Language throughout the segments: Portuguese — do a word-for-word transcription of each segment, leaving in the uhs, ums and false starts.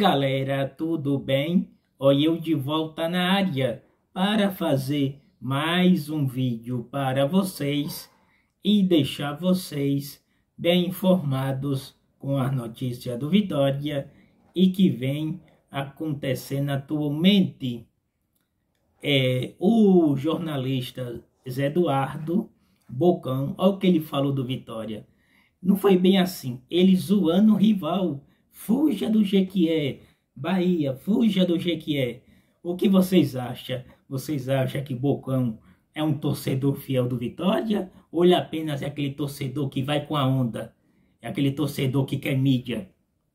galera, tudo bem? Olha eu de volta na área para fazer mais um vídeo para vocês e deixar vocês bem informados com a notícia do Vitória e que vem acontecendo atualmente. É, o jornalista Zé Eduardo Bocão, olha o que ele falou do Vitória. Não foi bem assim, ele zoando o rival. Fuja do Jequié, Bahia, fuja do Jequié. O que vocês acham? Vocês acham que Bocão é um torcedor fiel do Vitória? Ou ele apenas é aquele torcedor que vai com a onda? É aquele torcedor que quer mídia?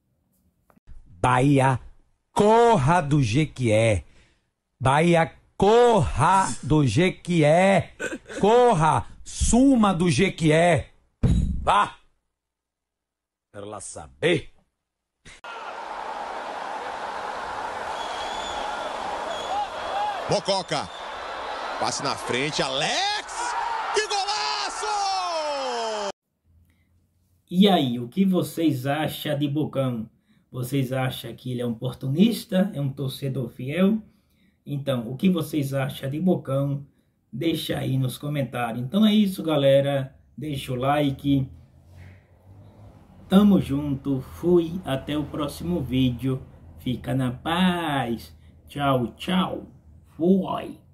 Bahia, corra do Jequié. Bahia, corra do Jequié. Corra, suma do Jequié. Vá. Quero lá saber. Mococa, passe na frente, Alex, que golaço! E aí, o que vocês acham de Bocão? Vocês acham que ele é um oportunista, é um torcedor fiel? Então, o que vocês acham de Bocão? Deixa aí nos comentários. Então é isso, galera, deixa o like. Tamo junto, fui, até o próximo vídeo. Fica na paz. Tchau, tchau. Fui.